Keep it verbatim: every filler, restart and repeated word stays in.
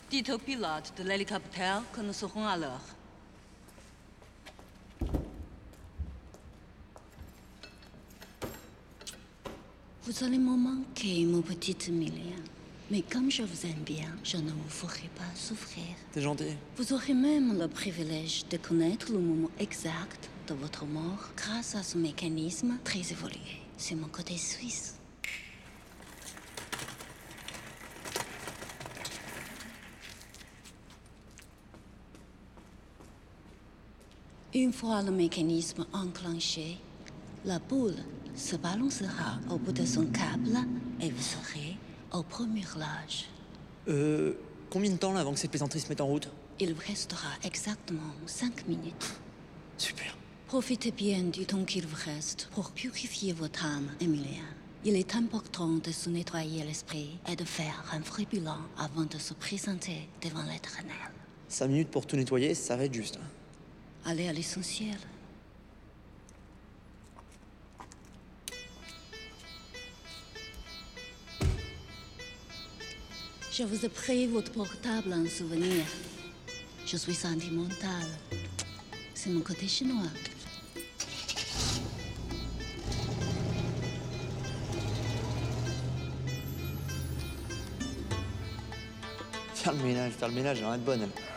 Dites au pilote de l'hélicoptère que nous serons à l'heure. Vous allez me manquer, mon petit Emilien. Mais comme je vous aime bien, je ne vous ferai pas souffrir. T'es gentil. Vous aurez même le privilège de connaître le moment exact de votre mort grâce à ce mécanisme très évolué. C'est mon côté suisse. Une fois le mécanisme enclenché, la boule se balancera au bout de son câble et vous serez au premier relâche. Euh... Combien de temps là avant que cette plaisanterie se mette en route? Il vous restera exactement cinq minutes. Super. Profitez bien du temps qu'il vous reste pour purifier votre âme, Emilien. Il est important de se nettoyer l'esprit et de faire un vrai bilan avant de se présenter devant l'éternel. Cinq minutes pour tout nettoyer, ça va être juste. Hein. Allez à l'essentiel. Je vous ai pris votre portable en souvenir. Je suis sentimentale. C'est mon côté chinois. Faire le ménage, faire le ménage, elle a rien de bonne. Elle.